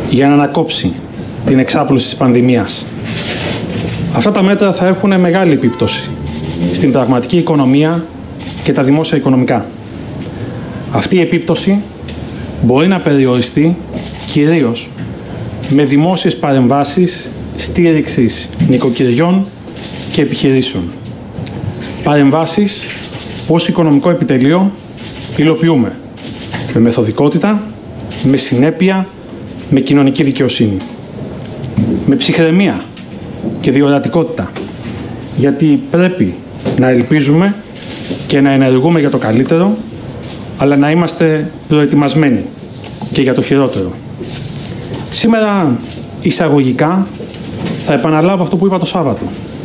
για να ανακόψει την εξάπλωση της πανδημίας. Αυτά τα μέτρα θα έχουν μεγάλη επίπτωση στην πραγματική οικονομία και τα δημόσια οικονομικά. Αυτή η επίπτωση μπορεί να περιοριστεί κυρίως με δημόσιες παρεμβάσεις στήριξης νοικοκυριών και επιχειρήσεων. Παρεμβάσεις που ως οικονομικό επιτελείο υλοποιούμε με μεθοδικότητα, με συνέπεια, με κοινωνική δικαιοσύνη. Με ψυχραιμία και διορατικότητα, γιατί πρέπει να ελπίζουμε και να ενεργούμε για το καλύτερο, αλλά να είμαστε προετοιμασμένοι και για το χειρότερο. Σήμερα, εισαγωγικά, θα επαναλάβω αυτό που είπα το Σάββατο.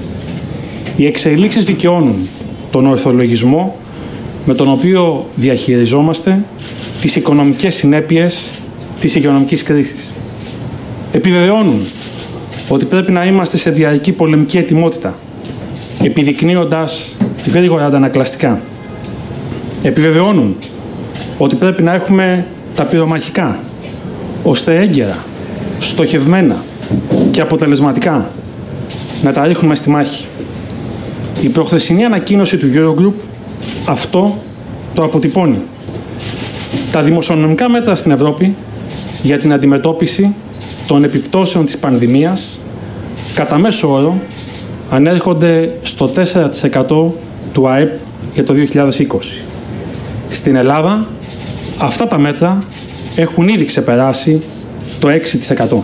Οι εξελίξεις δικαιώνουν τον ορθολογισμό με τον οποίο διαχειριζόμαστε τις οικονομικές συνέπειες της οικονομικής κρίσης. Επιβεβαιώνουν ότι πρέπει να είμαστε σε διαρκή πολεμική ετοιμότητα, επιδεικνύοντας γρήγορα αντανακλαστικά. Επιβεβαιώνουν ότι πρέπει να έχουμε τα πυρομαχικά, ώστε έγκαιρα, στοχευμένα και αποτελεσματικά να τα ρίχνουμε στη μάχη. Η προχθεσινή ανακοίνωση του Eurogroup αυτό το αποτυπώνει. Τα δημοσιονομικά μέτρα στην Ευρώπη για την αντιμετώπιση των επιπτώσεων της πανδημίας κατά μέσο όρο ανέρχονται στο 4% του ΑΕΠ για το 2020. Στην Ελλάδα αυτά τα μέτρα έχουν ήδη ξεπεράσει το 6%.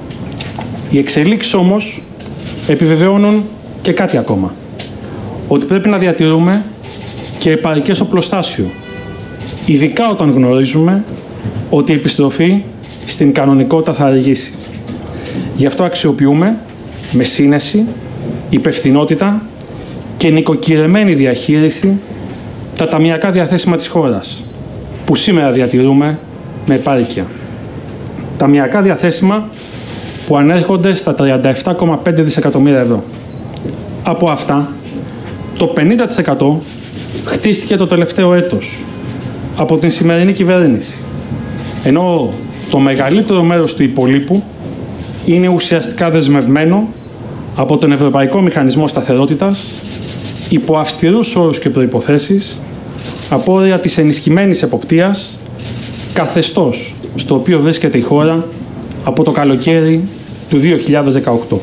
Οι εξελίξεις όμως επιβεβαιώνουν και κάτι ακόμα. Ότι πρέπει να διατηρούμε και επαρκές οπλοστάσιο, ειδικά όταν γνωρίζουμε ότι η επιστροφή στην κανονικότητα θα αργήσει. Γι' αυτό αξιοποιούμε με σύνεση, υπευθυνότητα και νοικοκυρεμένη διαχείριση τα ταμιακά διαθέσιμα της χώρας, που σήμερα διατηρούμε με επάρκεια. Ταμιακά διαθέσιμα που ανέρχονται στα 37,5 δισεκατομμύρια ευρώ. Από αυτά, το 50% χτίστηκε το τελευταίο έτος από την σημερινή κυβέρνηση, ενώ το μεγαλύτερο μέρος του υπολείπου είναι ουσιαστικά δεσμευμένο από τον Ευρωπαϊκό Μηχανισμό Σταθερότητας υπό αυστηρούς όρους και προϋποθέσεις, απόρρια της ενισχυμένης εποπτείας, καθεστώς στο οποίο βρίσκεται η χώρα από το καλοκαίρι του 2018.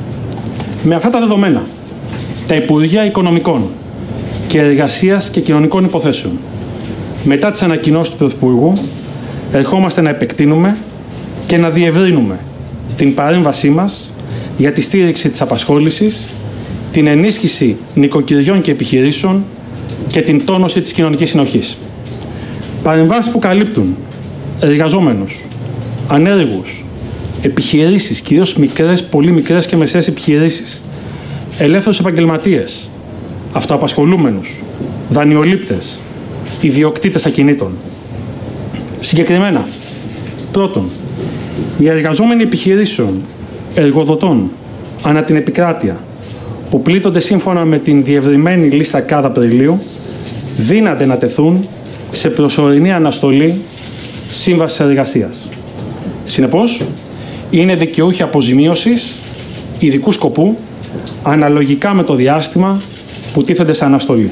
Με αυτά τα δεδομένα, τα Υπουργεία Οικονομικών και Εργασίας και Κοινωνικών Υποθέσεων, μετά τις ανακοινώσεις του Πρωθυπουργού, ερχόμαστε να επεκτείνουμε και να διευρύνουμε την παρέμβασή μας για τη στήριξη της απασχόλησης, την ενίσχυση νοικοκυριών και επιχειρήσεων και την τόνωση της κοινωνικής συνοχής. Παρεμβάσεις που καλύπτουν εργαζόμενους, ανέργους, επιχειρήσεις, κυρίως μικρές, πολύ μικρές και μεσαίες επιχειρήσεις, ελεύθερους επαγγελματίες, αυτοαπασχολούμενους, δανειολήπτες, ιδιοκτήτες ακινήτων. Συγκεκριμένα, πρώτον, οι εργαζόμενοι επιχειρήσεων, εργοδοτών, ανά την επικράτεια, που πλήττονται σύμφωνα με την διευρυμένη λίστα ΚΑΔ Απριλίου, δύναται να τεθούν σε προσωρινή αναστολή σύμβασης εργασίας. Συνεπώς, είναι δικαιούχοι αποζημίωσης ειδικού σκοπού, αναλογικά με το διάστημα που τίθενται σε αναστολή.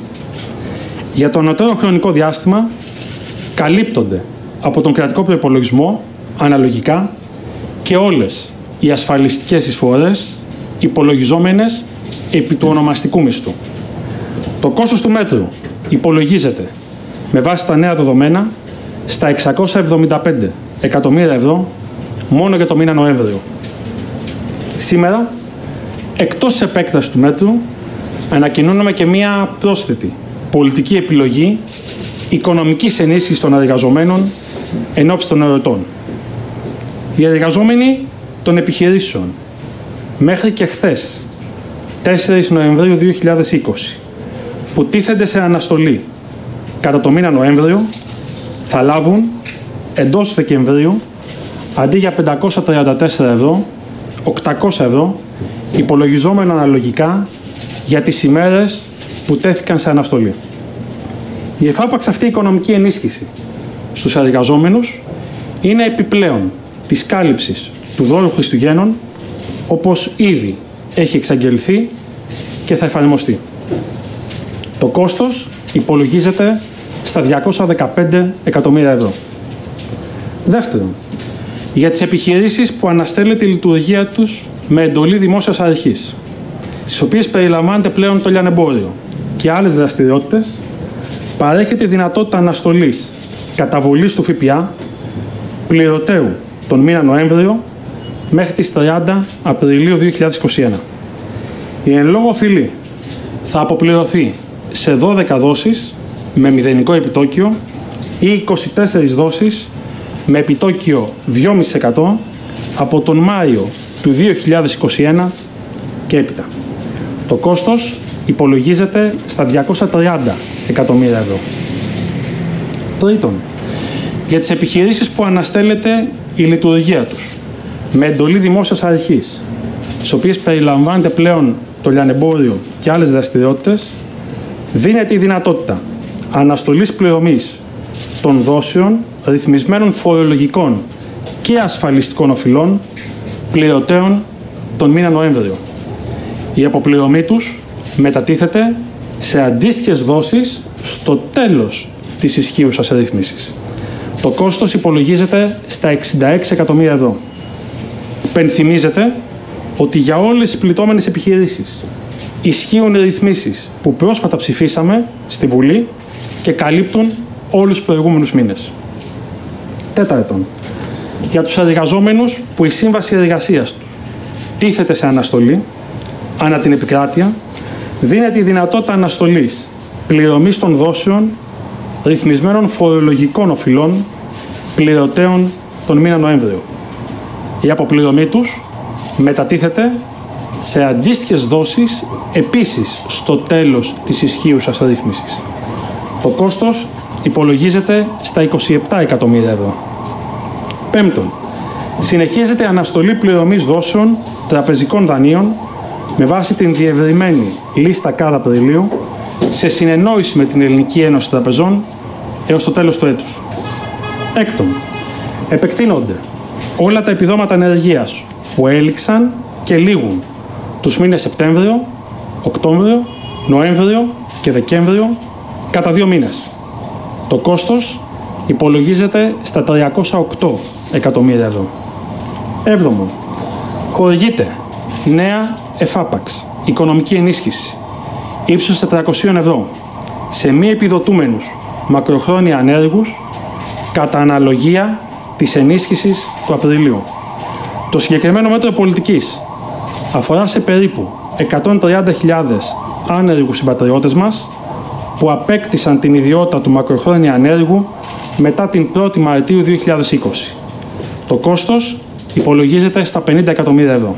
Για το ανωτέρω χρονικό διάστημα, καλύπτονται από τον κρατικό προϋπολογισμό, αναλογικά, και όλες οι ασφαλιστικές εισφορές υπολογιζόμενες επί του ονομαστικού μισθού. Το κόστος του μέτρου υπολογίζεται με βάση τα νέα δεδομένα στα 675 εκατομμύρια ευρώ μόνο για το μήνα Νοέμβριο. Σήμερα, εκτός της επέκτασης του μέτρου, ανακοινώνουμε και μία πρόσθετη πολιτική επιλογή οικονομικής ενίσχυσης των εργαζομένων ενόψει των εορτών. Οι εργαζόμενοι των επιχειρήσεων μέχρι και χθες, 4 Νοεμβρίου 2020, που τίθενται σε αναστολή κατά το μήνα Νοέμβριο, θα λάβουν εντός Δεκεμβρίου, αντί για 534 ευρώ, 800 ευρώ, υπολογιζόμενο αναλογικά για τις ημέρες που τέθηκαν σε αναστολή. Η εφάπαξ αυτή η οικονομική ενίσχυση στους εργαζόμενους είναι επιπλέον της κάλυψης του δώρου Χριστουγέννων, όπως ήδη έχει εξαγγελθεί και θα εφαρμοστεί. Το κόστος υπολογίζεται στα 215 εκατομμύρια ευρώ. Δεύτερον, για τις επιχειρήσεις που αναστέλλεται η λειτουργία τους με εντολή δημόσιας αρχής, στις οποίες περιλαμβάνεται πλέον το λιανεμπόριο και άλλες δραστηριότητες, παρέχεται η δυνατότητα αναστολής καταβολής του ΦΠΑ πληρωτέου τον μήνα Νοέμβριο μέχρι τις 30 Απριλίου 2021. Η εν λόγω οφειλή θα αποπληρωθεί σε 12 δόσεις με μηδενικό επιτόκιο ή 24 δόσεις με επιτόκιο 2,5% από τον Μάιο του 2021 και έπειτα. Το κόστος υπολογίζεται στα 230 εκατομμύρια ευρώ. Τρίτον, για τις επιχειρήσεις που αναστέλλεται η λειτουργία τους με εντολή δημόσιας αρχής, στις οποίες περιλαμβάνεται πλέον το λιανεμπόριο και άλλες δραστηριότητες, δίνεται η δυνατότητα αναστολής πληρωμής των δόσεων ρυθμισμένων φορολογικών και ασφαλιστικών οφειλών πληρωτέων τον μήνα Νοέμβριο. Η αποπληρωμή τους μετατίθεται σε αντίστοιχες δόσεις στο τέλος της ισχύουσας ρύθμισης. Το κόστος υπολογίζεται στα 66 εκατομμύρια ευρώ. Πενθυμίζεται ότι για όλες τις πληττόμενες επιχειρήσεις ισχύουν οι ρυθμίσεις που πρόσφατα ψηφίσαμε στη Βουλή και καλύπτουν όλους τους προηγούμενους μήνες. Τέταρτον, για τους εργαζόμενους που η σύμβαση εργασίας τους τίθεται σε αναστολή, ανά την επικράτεια, δίνεται η δυνατότητα αναστολής πληρωμής των δόσεων ρυθμισμένων φορολογικών οφειλών πληρωτέων τον μήνα Νοέμβριο. Η αποπληρωμή τους μετατίθεται σε αντίστοιχες δόσεις επίσης στο τέλος της ισχύουσας ρύθμισης. Το κόστος υπολογίζεται στα 27 εκατομμύρια ευρώ. Πέμπτον, συνεχίζεται η αναστολή πληρωμής δόσεων τραπεζικών δανείων με βάση την διευρυμένη λίστα ΚΑΔ Απριλίου σε συνεννόηση με την Ελληνική Ένωση Τραπεζών έως το τέλος του έτους. Έκτον, επεκτείνονται όλα τα επιδόματα ανεργίας που έληξαν και λήγουν τους μήνες Σεπτέμβριο, Οκτώβριο, Νοέμβριο και Δεκέμβριο κατά 2 μήνες. Το κόστος υπολογίζεται στα 308 εκατομμύρια ευρώ. Έβδομον, χορηγείται νέα εφάπαξ οικονομική ενίσχυση ύψους 400 ευρώ σε μη επιδοτούμενους μακροχρόνια ανέργους κατά αναλογία της ενίσχυσης του Απριλίου. Το συγκεκριμένο μέτρο πολιτικής αφορά σε περίπου 130.000 άνεργους συμπατριώτες μας που απέκτησαν την ιδιότητα του μακροχρόνια ανέργου μετά την 1η Μαρτίου 2020. Το κόστος υπολογίζεται στα 50 εκατομμύρια ευρώ.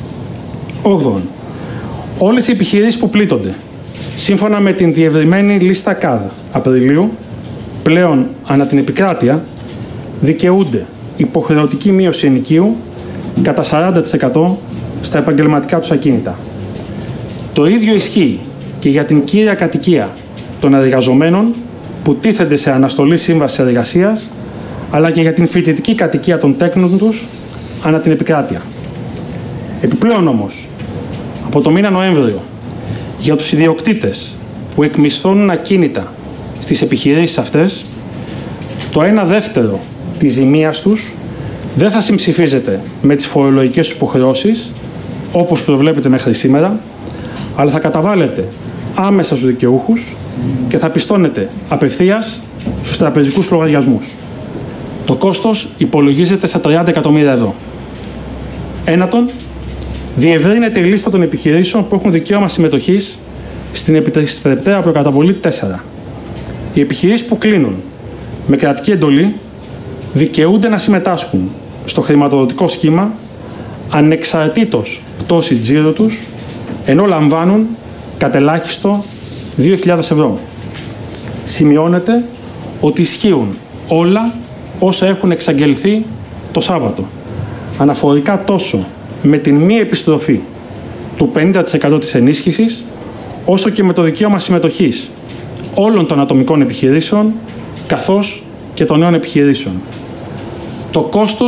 8. Όλες οι επιχειρήσεις που πλήττονται σύμφωνα με την διευρυμένη λίστα ΚΑΔ Απριλίου πλέον ανά την επικράτεια δικαιούνται υποχρεωτική μείωση ενοικίου κατά 40% στα επαγγελματικά τους ακίνητα. Το ίδιο ισχύει και για την κύρια κατοικία των εργαζομένων που τίθενται σε αναστολή σύμβασης εργασίας, αλλά και για την φοιτητική κατοικία των τέκνων τους ανά την επικράτεια. Επιπλέον όμως, από το μήνα Νοέμβριο, για τους ιδιοκτήτες που εκμισθώνουν ακίνητα στις επιχειρήσεις αυτές, το 1/2 της ζημίας τους δεν θα συμψηφίζεται με τις φορολογικές υποχρεώσεις, όπως προβλέπεται μέχρι σήμερα, αλλά θα καταβάλλεται άμεσα στους δικαιούχους και θα πιστώνεται απευθείας στους τραπεζικούς λογαριασμούς. Το κόστος υπολογίζεται στα 30 εκατομμύρια ευρώ. Ένατον, διευρύνεται η λίστα των επιχειρήσεων που έχουν δικαίωμα συμμετοχής στην επιτρεπτέα προκαταβολή 4. Οι επιχειρήσεις που κλείνουν με κρατική εντολή δικαιούνται να συμμετάσχουν στο χρηματοδοτικό σχήμα ανεξαρτήτως πτώση τζίρου τους, ενώ λαμβάνουν κατελάχιστο 2.000 ευρώ. Σημειώνεται ότι ισχύουν όλα όσα έχουν εξαγγελθεί το Σάββατο, αναφορικά τόσο με την μη επιστροφή του 50% της ενίσχυσης, όσο και με το δικαίωμα συμμετοχής όλων των ατομικών επιχειρήσεων, καθώς και των νέων επιχειρήσεων. Το κόστος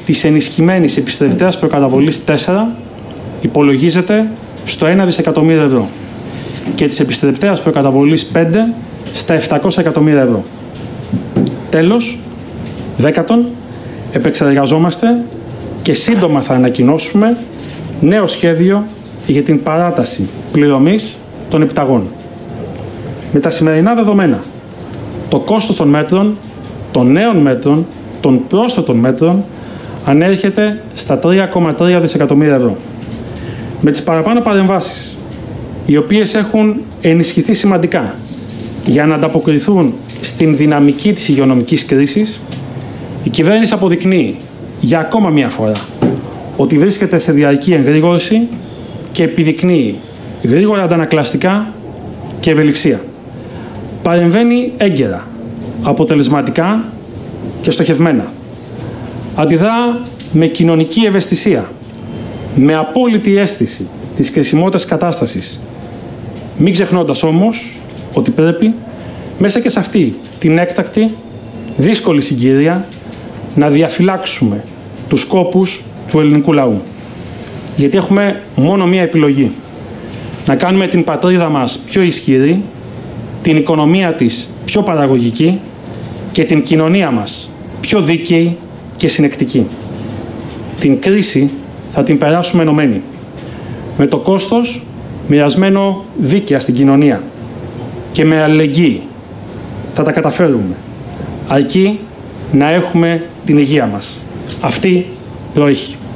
της ενισχυμένης επιστρεπτέας προκαταβολής 4 υπολογίζεται στο 1 δισεκατομμύριο ευρώ και της επιστρεπτέας προκαταβολής 5 στα 700 εκατομμύρια ευρώ. Τέλος, δέκατον, επεξεργαζόμαστε και σύντομα θα ανακοινώσουμε νέο σχέδιο για την παράταση πληρωμής των επιταγών. Με τα σημερινά δεδομένα, το κόστος των μέτρων, των νέων μέτρων, των πρόσθετων μέτρων ανέρχεται στα 3,3 δισεκατομμύρια ευρώ. Με τις παραπάνω παρεμβάσεις, οι οποίες έχουν ενισχυθεί σημαντικά για να ανταποκριθούν στην δυναμική της υγειονομικής κρίσης, η κυβέρνηση αποδεικνύει για ακόμα μία φορά ότι βρίσκεται σε διαρκή εγρήγορση και επιδεικνύει γρήγορα αντανακλαστικά και ευελιξία. Παρεμβαίνει έγκαιρα, αποτελεσματικά και στοχευμένα. Αντιδρά με κοινωνική ευαισθησία, με απόλυτη αίσθηση της κρισιμότητας κατάστασης, μην ξεχνώντας όμως ότι πρέπει μέσα και σε αυτή την έκτακτη, δύσκολη συγκυρία να διαφυλάξουμε τους σκόπους του ελληνικού λαού. Γιατί έχουμε μόνο μία επιλογή. Να κάνουμε την πατρίδα μας πιο ισχυρή, την οικονομία της πιο παραγωγική και την κοινωνία μας πιο δίκαιη και συνεκτική. Την κρίση θα την περάσουμε ενωμένοι. Με το κόστος μοιρασμένο δίκαια στην κοινωνία και με αλληλεγγύη. Θα τα καταφέρουμε. Αρκεί να έχουμε την υγεία μας. Αυτή προέχει.